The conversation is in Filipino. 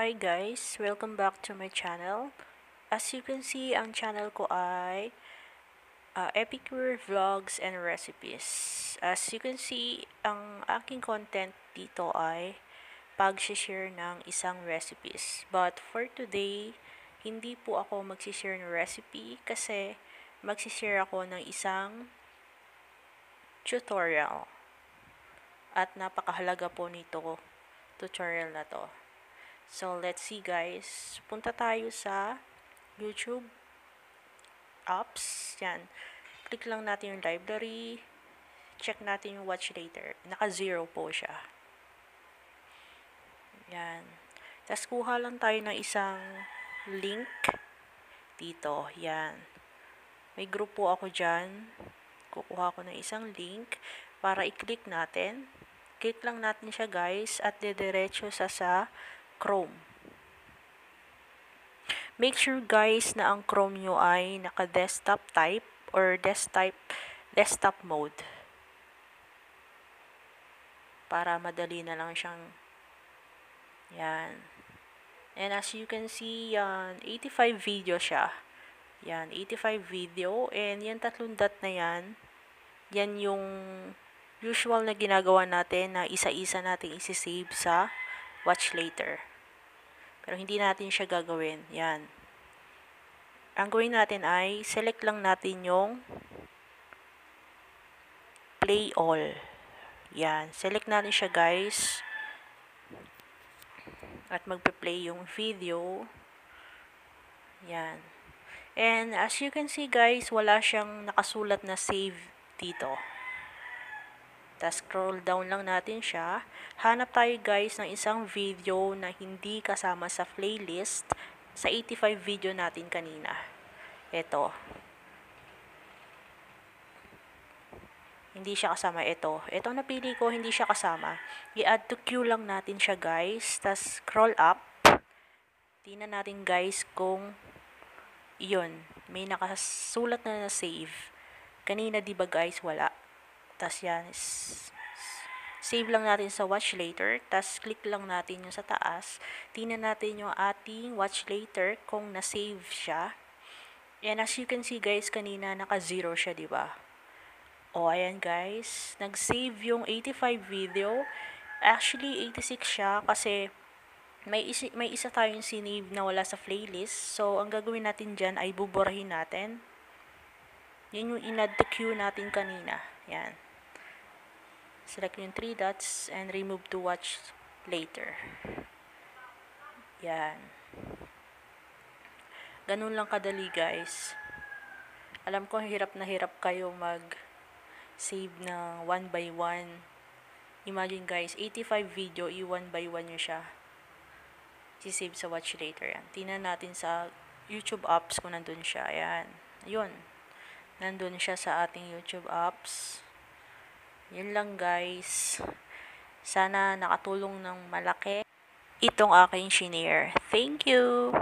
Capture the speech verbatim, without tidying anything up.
Hi guys! Welcome back to my channel. As you can see, ang channel ko ay uh, Epicure Vlogs and Recipes. As you can see, ang aking content dito ay pag-share ng isang recipes. But for today, hindi po ako mag-share ng recipe kasi mag-share ako ng isang tutorial. At napakahalaga po nito tutorial na to. So, let's see guys. Punta tayo sa YouTube apps. Yan. Click lang natin yung library. Check natin yung watch later. Naka-zero po siya. Yan. Tapos, kuha lang tayo ng isang link dito. Yan. May group po ako dyan. Kukuha ko ng isang link para i-click natin. Click lang natin siya guys at didiretso sa sa Chrome. Make sure guys na ang Chrome nyo ay naka-desktop type or desktop desktop mode. Para madali na lang siyang yan. And as you can see, yan, eighty-five video siya. Yan, eighty-five video. And yan tatlong dot na yan, yan yung usual na ginagawa natin na isa-isa natin isi-save sa watch later. Pero hindi natin siya gagawin. Yan. Ang gawin natin ay select lang natin yung play all. Yan. Select natin siya guys. At magpe-play yung video. Yan. And as you can see guys, wala siyang nakasulat na save dito. Tapos scroll down lang natin siya. Hanap tayo guys ng isang video na hindi kasama sa playlist sa eighty-five video natin kanina. Ito. Hindi siya kasama. Ito. Ito napili ko, hindi siya kasama. I-add to queue lang natin siya guys. Tapos scroll up. Tingnan natin guys kung yun. May nakasulat na na save. Kanina diba guys, wala. Tapos yan, save lang natin sa watch later. Tapos click lang natin yung sa taas. Tingnan natin yung ating watch later kung na-save siya. And as you can see guys, kanina naka-zero siya, diba? O, ayan guys. Nag-save yung eighty-five video. Actually, eighty-six siya kasi may isa, may isa tayong sinave na wala sa playlist. So, ang gagawin natin dyan ay buburahin natin. Yan yung in-add to queue natin kanina. Yan. Select yung three dots and remove to watch later. Yan. Ganun lang kadali guys. Alam ko hirap na hirap kayo mag-save ng one by one. Imagine guys, eighty-five video, i-one by one nyo siya. Si-save sa watch later. Yan. Tingnan natin sa YouTube apps kung nandun siya. Yan. Yun. Nandun siya sa ating YouTube apps. Yun lang guys. Sana nakatulong ng malaki itong aking shinare. Thank you!